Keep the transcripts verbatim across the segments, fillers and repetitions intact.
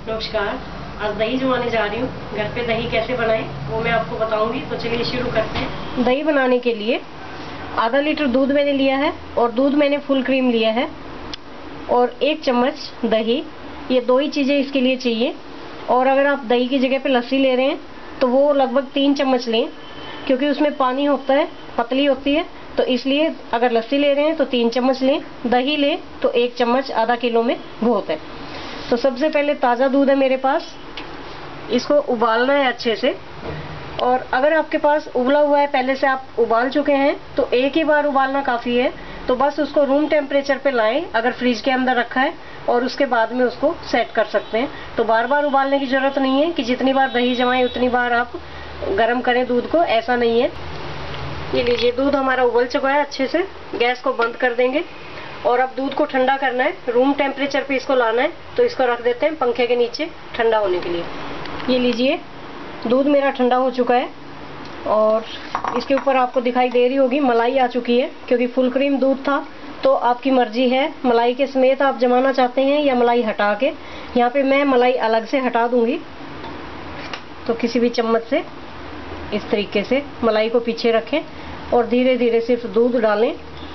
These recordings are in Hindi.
नमस्कार। आज दही जमाने जा रही हूँ। घर पे दही कैसे बनाएं वो मैं आपको बताऊंगी। तो चलिए शुरू करते हैं। दही बनाने के लिए आधा लीटर दूध मैंने लिया है और दूध मैंने फुल क्रीम लिया है और एक चम्मच दही। ये दो ही चीज़ें इसके लिए चाहिए। और अगर आप दही की जगह पे लस्सी ले रहे हैं तो वो लगभग तीन चम्मच लें, क्योंकि उसमें पानी होता है, पतली होती है, तो इसलिए अगर लस्सी ले रहे हैं तो तीन चम्मच लें। दही लें तो एक चम्मच आधा किलो में बहुत है। तो सबसे पहले ताज़ा दूध है मेरे पास, इसको उबालना है अच्छे से। और अगर आपके पास उबला हुआ है, पहले से आप उबाल चुके हैं, तो एक ही बार उबालना काफ़ी है। तो बस उसको रूम टेम्परेचर पे लाएं अगर फ्रिज के अंदर रखा है, और उसके बाद में उसको सेट कर सकते हैं। तो बार बार उबालने की ज़रूरत नहीं है कि जितनी बार दही जमाएं उतनी बार आप गर्म करें दूध को, ऐसा नहीं है। ये लीजिए, दूध हमारा उबल चुका है अच्छे से। गैस को बंद कर देंगे और अब दूध को ठंडा करना है, रूम टेम्परेचर पे इसको लाना है। तो इसको रख देते हैं पंखे के नीचे ठंडा होने के लिए। ये लीजिए, दूध मेरा ठंडा हो चुका है और इसके ऊपर आपको दिखाई दे रही होगी मलाई आ चुकी है, क्योंकि फुल क्रीम दूध था। तो आपकी मर्जी है, मलाई के समेत आप जमाना चाहते हैं या मलाई हटा के। यहाँ पे मैं मलाई अलग से हटा दूंगी। तो किसी भी चम्मच से इस तरीके से मलाई को पीछे रखें और धीरे धीरे सिर्फ दूध डालें।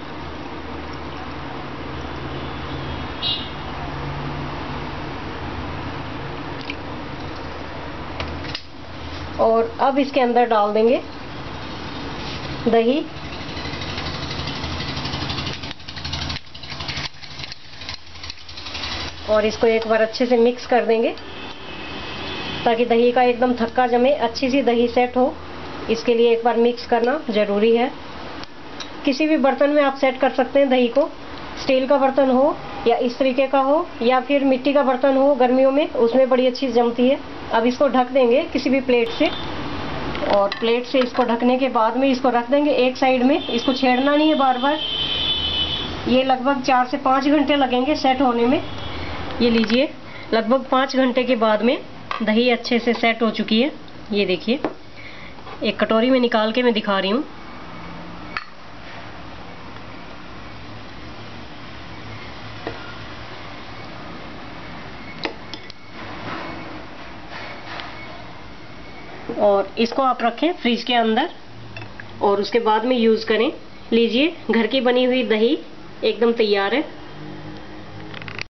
और अब इसके अंदर डाल देंगे दही। और इसको एक बार अच्छे से मिक्स कर देंगे ताकि दही का एकदम थक्का जमे, अच्छी सी दही सेट हो। इसके लिए एक बार मिक्स करना ज़रूरी है। किसी भी बर्तन में आप सेट कर सकते हैं दही को, स्टील का बर्तन हो या इस तरीके का हो या फिर मिट्टी का बर्तन हो, गर्मियों में उसमें बड़ी अच्छी जमती है। अब इसको ढक देंगे किसी भी प्लेट से, और प्लेट से इसको ढकने के बाद में इसको रख देंगे एक साइड में। इसको छेड़ना नहीं है बार बार। ये लगभग चार से पाँच घंटे लगेंगे सेट होने में। ये लीजिए, लगभग पाँच घंटे के बाद में दही अच्छे से सेट हो चुकी है। ये देखिए, एक कटोरी में निकाल के मैं दिखा रही हूँ। और इसको आप रखें फ्रिज के अंदर और उसके बाद में यूज़ करें। लीजिए, घर की बनी हुई दही एकदम तैयार है।